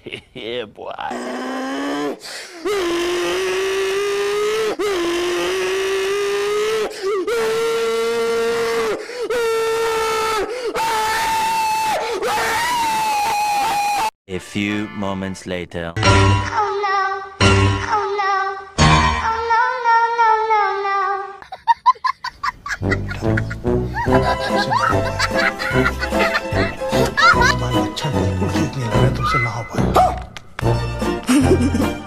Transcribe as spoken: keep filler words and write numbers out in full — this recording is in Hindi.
Yeah, boy. A few moments later. Oh no. Oh no. Oh no, no, no, no, no. तुम्हारा लक्षण बिल्कुल ठीक नहीं लग रहा, तुमसे ना हो पाएगा।